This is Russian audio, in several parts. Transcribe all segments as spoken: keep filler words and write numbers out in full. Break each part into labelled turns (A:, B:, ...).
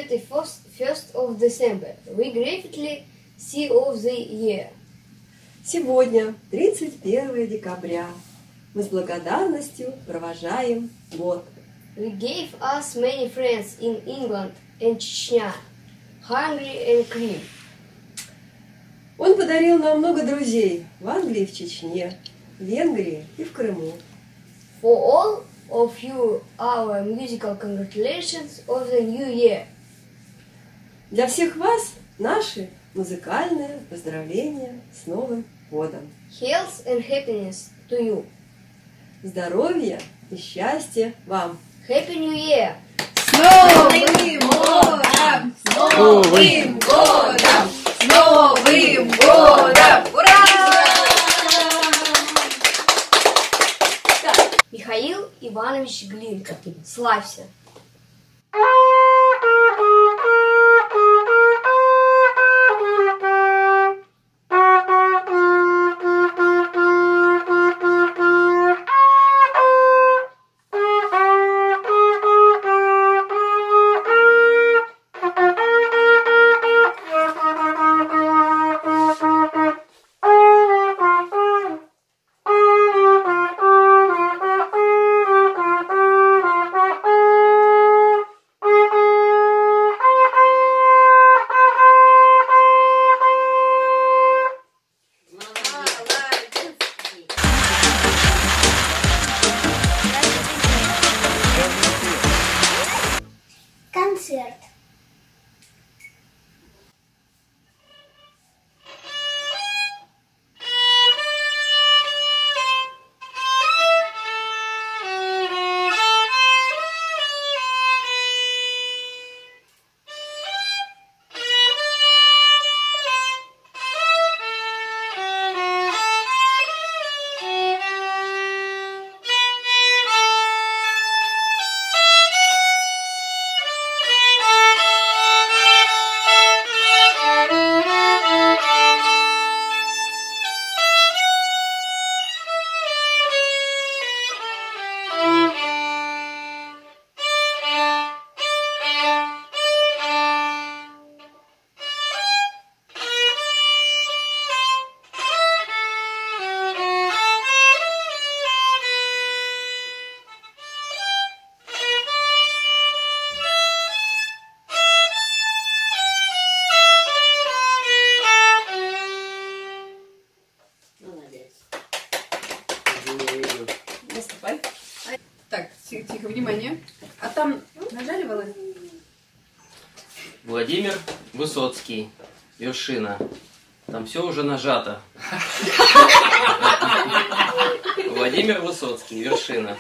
A: thirty-first of December. We gratefully see of the year.
B: Сегодня, тридцать первое декабря, мы с благодарностью провожаем год.
A: We gave us many friends in England and Chechnya, Hungary and Crimea.
B: Он подарил нам много друзей в Англии и в Чечне, в Венгрии и в Крыму.
A: For all of you, our musical congratulations of the new year.
B: Для всех вас наши музыкальные поздравления с Новым годом.
A: Health and happiness to you.
B: Здоровья и счастья вам.
A: Happy New Year!
C: С Новым годом! С Новым годом! С Новым годом! Ура!
A: Михаил Иванович Глинка. Славься!
D: Концерт.
C: Наступай. Так, тихо, тихо, внимание. А там нажали, Володя?
E: Владимир Высоцкий. Вершина. Там все уже нажато. Владимир Высоцкий. Вершина.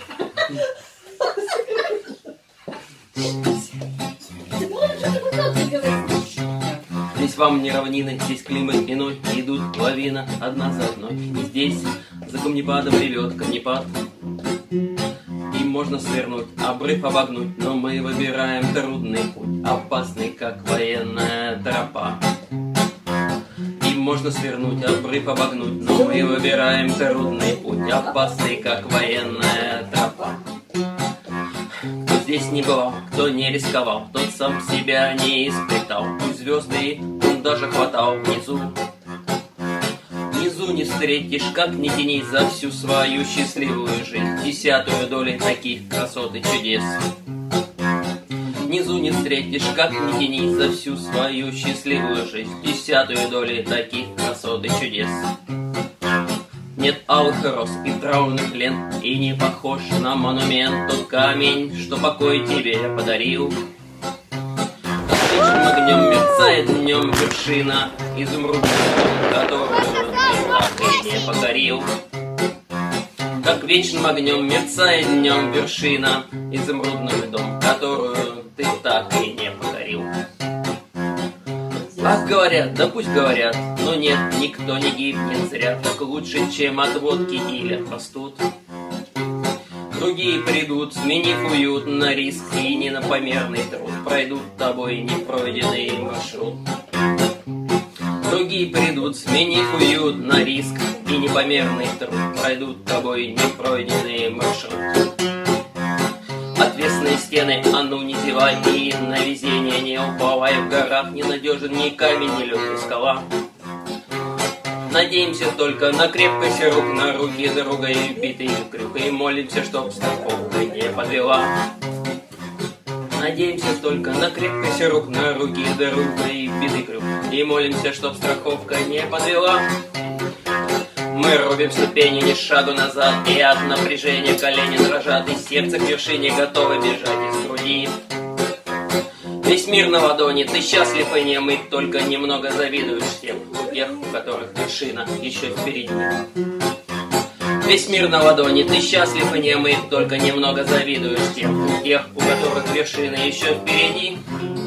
E: Здесь вам не равнины, здесь климат иной, идут лавина одна за одной. И здесь за камнепадом ревет камнепад. И можно свернуть, обрыв обогнуть, но мы выбираем трудный путь, опасный, как военная тропа. И можно свернуть, обрыв обогнуть, но мы выбираем трудный путь, опасный, как военная тропа. Кто здесь не бывал, кто не рисковал, тот сам себя не испытал. Пусть звезды он даже хватал внизу. Внизу не встретишь, как ни тянись за всю свою счастливую жизнь, десятую долю таких красот и чудес. Внизу не встретишь, как ни тянись за всю свою счастливую жизнь, десятую долю таких красот и чудес. Нет алых роз и траурных лент, и не похож на монумент тот камень, что покой тебе подарил. Вечным огнем мерцает днем вершина, изумрудный дом, которую ты так и не покорил. Как вечным огнем мерцает днем вершина, изумрудный дом, которую ты так и не покорил. Ах, говорят, да пусть говорят, но нет, никто не гибнет зря, так лучше, чем от водки или от простуд. Другие придут, сменив уют на риск и ненапомерный труд, пройдут тобой непройденный маршрут. Другие придут, сменив уют на риск и непомерный труд, пройдут тобой непройденный маршрут. Отвесные стены, а ну не зевай, и на везение не уповай. В горах ненадежен ни камень, ни лед, ни скала. Надеемся только на крепкость рук, на руки друга и битый крюк, и молимся, чтоб страховка не подвела. Надеемся только на крепкость рук, на руки друга и битый крюк, и молимся, чтоб страховка не подвела. Мы рубим ступени, ни шагу назад, и от напряжения колени дрожат, и сердце к вершине готово бежать из груди. Весь мир на ладони, ты счастлив и нем, и только немного завидуешь тем, у тех, у которых вершина еще впереди. Весь мир на ладони, ты счастлив и нем, и только немного завидуешь тем, у тех, у которых вершина еще впереди.